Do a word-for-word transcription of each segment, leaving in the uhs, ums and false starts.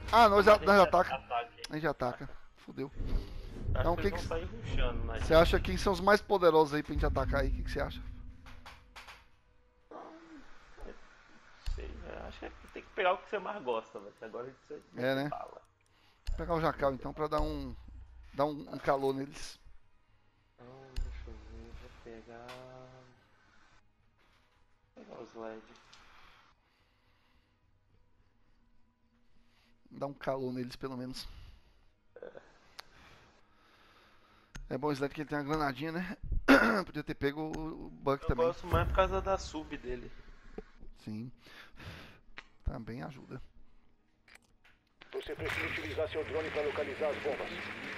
Ah, nós já, Mas a nós já gente ataca. ataque. A gente já ataca. Fudeu. Acho Então, que que eles que vão sair rushando, né? você acha quem são os mais poderosos aí pra gente atacar aí? O que que você acha? Sei, né? Acho que tem que pegar o que você mais gosta, velho. Agora isso é É, né? bala. Vou pegar o Jacal então pra dar um. Dar um, um calor neles. Então, deixa eu ver, vou pegar. Vou pegar os L E D. Dar um calor neles pelo menos. É bom o Sled que ele tem uma granadinha, né? Podia ter pego o, o Buck Eu também. gosto mais por causa da sub dele. Sim. Também ajuda. Você precisa utilizar seu drone para localizar as bombas.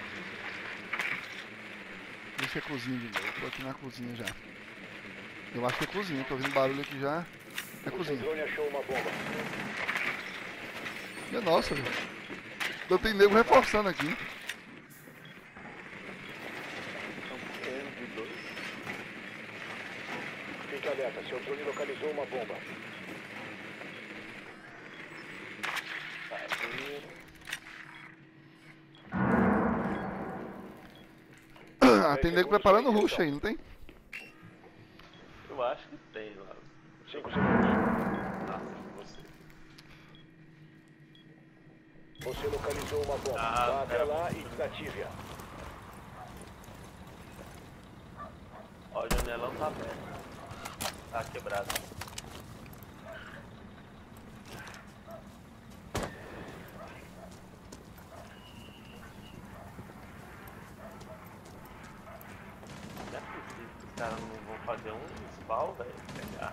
Deixa a cozinha de novo. Tô aqui na cozinha já. Eu acho que é cozinha. Tô ouvindo barulho aqui já. É O seu cozinha. drone achou uma bomba. Minha nossa, velho. Eu tenho nego reforçando aqui. Estão correndo de dois. Fique alerta, seu drone localizou uma bomba. Ah, tem nego preparando o rush aí, não tem? Eu acho que tem lá. Cinco segundos. Nossa, você. Você localizou uma bomba. Ah, Vá até pera. lá e desative-a. Ó, o janelão tá aberto. Tá quebrado. Não é possível que os caras não vão fazer um spawn, velho. Pegar.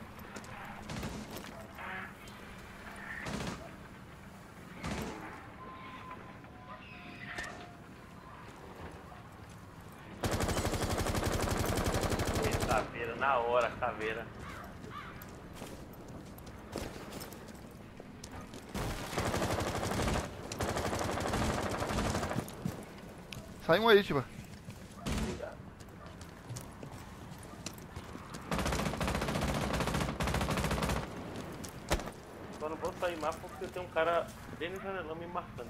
Caveira, na hora, caveira. Sai um aí, Tiba. Obrigado. Só não vou sair mais porque tem um cara bem no janelão me marcando.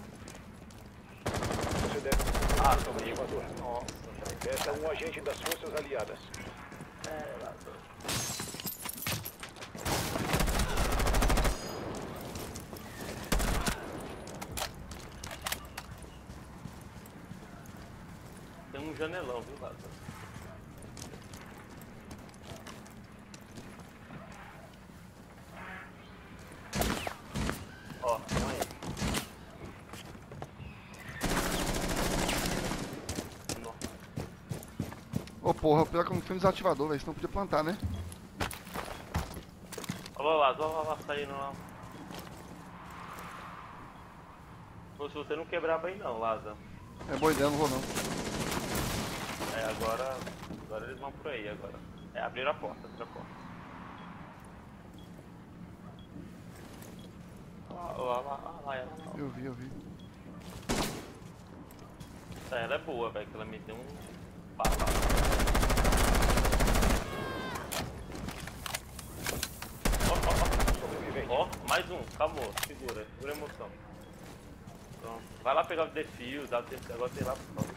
Você deve Ah, seu tomei. ativador. Nossa, velho. Essa é um agente das forças aliadas. É, lá, tô. Tem um janelão, viu, Lázaro? Ó, um aí. Nossa. Ô porra, pior que eu não fui no desativador, velho. Senão podia plantar, né? Olha lá, Lázaro, olha lá, saindo lá. Pô, se você não quebrar bem não, Lázaro. É boa ideia, não vou não. É, agora. Agora eles vão por aí agora. É, abriram a porta, abriram a porta. Olha lá, olha lá, olha lá, ela. Eu vi, eu vi. Essa ela é boa, velho, que ela me deu um papo. Sobrevivente. Ó, ó, mais um, calmou, segura, segura a emoção. Pronto. Vai lá pegar o defio, dá o defio, agora tem lá pro sol.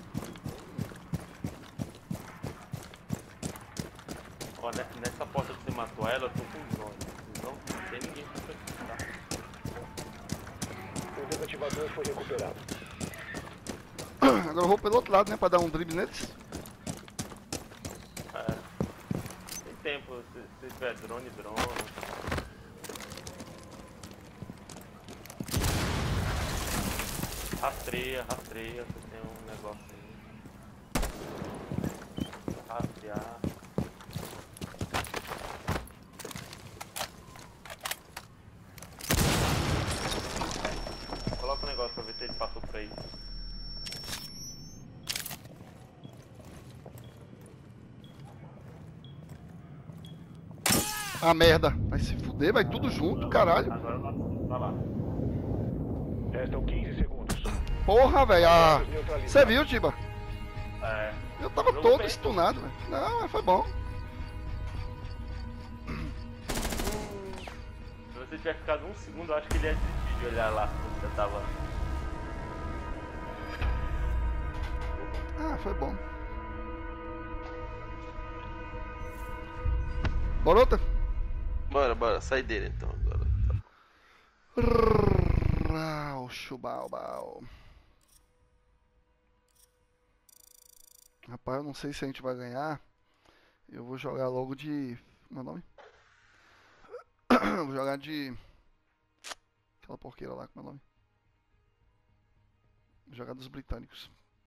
Ó, ne- nessa porta que você matou ela, eu tô com drone. Não, não tem ninguém pra pegar. O desativador foi recuperado. Agora eu vou pelo outro lado, né? Pra dar um drible neles. É. Tem tempo, se, se tiver drone, drone. Rastreia, rastreia, você tem um negócio aí. Rastrear. Coloca o negócio pra ver se ele passou por aí. Ah, merda. Vai se fuder, vai tudo junto, caralho. Agora vai lá. Restam quinze segundos. Porra, velho. Ah, você viu, Tiba? É. Eu tava Jogo todo bem. stunado, velho. Não, mas foi bom. Se você tiver ficado um segundo, eu acho que ele ia desistir. de olhar lá onde você tava. Ah, foi bom. Bora outra? Bora, bora, sai dele então agora. Rau, chubau, bau. Rapaz, eu não sei se a gente vai ganhar. Eu vou jogar logo de. Como é o nome? Vou jogar de. Aquela porqueira lá, como é o nome? Vou jogar dos britânicos.